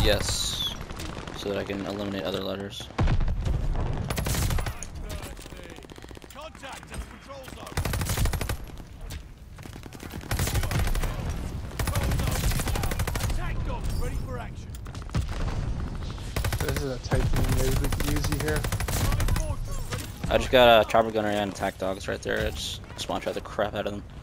Yes. So that I can eliminate other letters. Contact in the control zone. Attack dogs ready for action. This is a tight team. Maybe we could use you here. I just got a chopper gunner and attack dogs right there. I just want to try the crap out of them.